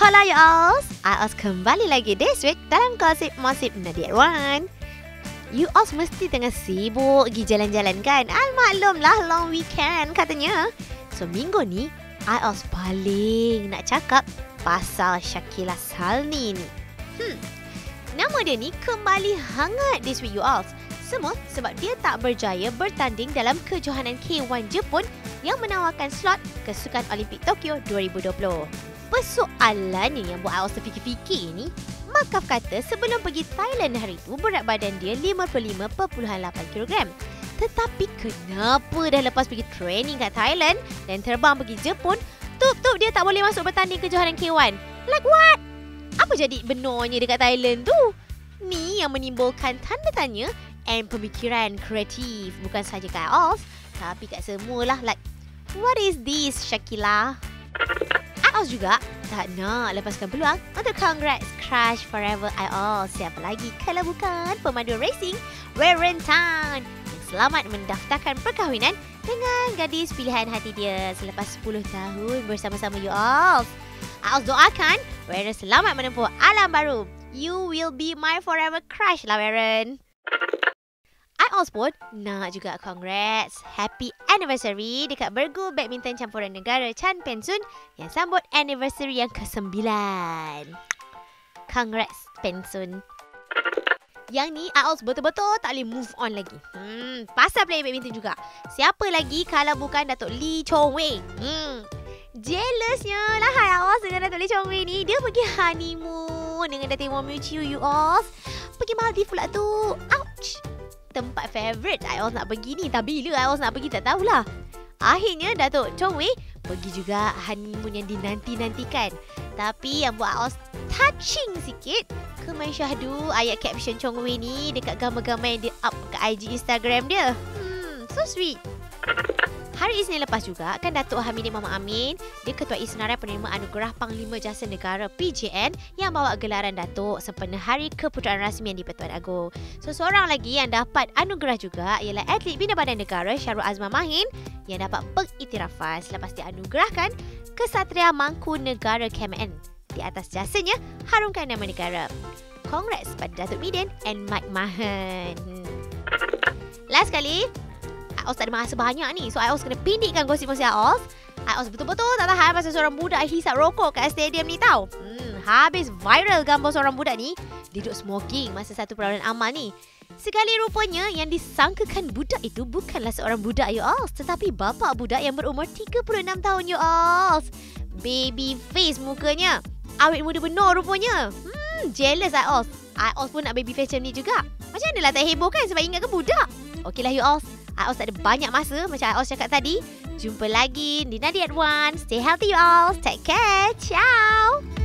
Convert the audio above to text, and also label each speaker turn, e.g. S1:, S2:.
S1: Hola you all, I kembali lagi this week dalam gosip-mosip Nadi at One. You all mesti tengah sibuk pergi jalan-jalan kan? Maklumlah long weekend katanya. So minggu ni, I paling nak cakap pasal Syakilla Salni ni. Nama dia ni kembali hangat this week you all. Semua sebab dia tak berjaya bertanding dalam kejohanan K1 Jepun yang menawarkan slot ke Sukan Olimpik Tokyo 2020. Persoalannya yang buat Aos terfikir-fikir ni, Makaf kata sebelum pergi Thailand hari tu berat badan dia 55.8 kg. Tetapi kenapa dah lepas pergi training kat Thailand dan terbang pergi Jepun, tup-tup dia tak boleh masuk bertanding kejohanan K1? Like what? Apa jadi benarnya dekat Thailand tu? Ni yang menimbulkan tanda tanya and pemikiran kreatif bukan sahaja kat Aos tapi kat semualah. Like, what is this Syakilla? Aos juga tak nak lepaskan peluang untuk congrats crush forever Aos. Siapa lagi kalau bukan pemandu racing Warentan yang selamat mendaftarkan perkahwinan dengan gadis pilihan hati dia selepas 10 tahun bersama-sama you all. Aos doakan Waren selamat menempuh alam baru. You will be my forever crush lah Waren. Aos pun nak juga congrats happy anniversary dekat bergu badminton campuran negara Chan Pensun yang sambut anniversary yang ke-9. Congrats Pensun. Yang ni Aos betul-betul tak boleh move on lagi. Pasal player badminton juga. Siapa lagi kalau bukan Datuk Lee Chong Wei? Jealousnya lah hai Aos dengan Datuk Lee Chong Wei ni. Dia pergi honeymoon dengan Datuk Momuchiu you all. Pergi Maldives pula tu. Ouch. Tempat favourite Aos nak pergi ni. Tak bila Aos nak pergi tak tahulah. Akhirnya Datuk Chong Wei pergi juga honeymoon yang dinanti-nantikan. Tapi yang buat Aos touching sikit, kemansyahdu ayat caption Chong Wei ni dekat gambar-gambar yang dia up ke IG Instagram dia. So sweet. Hari Isnin lepas juga kan Datuk Hamidin Muhammad Amin diketuai senarai penerima anugerah Panglima Jasa Negara PJN yang bawa gelaran Datuk sempena Hari Keputeraan Rasmi yang di-Pertuan Agong. So seorang lagi yang dapat anugerah juga ialah atlet Bina Badan Negara Syarul Azman Mahin yang dapat pengiktirafan selepas dianugerahkan Kesatria Mangku Negara KMN di atas jasanya harumkan nama negara. Congrats pada Datuk Midin and Mike Mahan. Last kali, Aos tak ada masa banyak ni. So Aos kena pendekkan gosip-gosip Aos. Aos betul-betul tak tahan pasal seorang budak hisap rokok kat stadium ni tau. Habis viral gambar seorang budak ni duduk smoking masa satu perlawanan amal ni. Sekali rupanya yang disangkakan budak itu bukanlah seorang budak you all, tetapi bapa budak yang berumur 36 tahun you all. Baby face mukanya. Awet muda benar rupanya. Jealous Aos. Aos pun nak baby face macam ni juga. Macam mana lah tak heboh kan sebab ingatkan budak. Okeylah you all. Aos tak ada banyak masa macam Aos cakap tadi. Jumpa lagi di Nadi at One. Stay healthy you all. Take care. Ciao.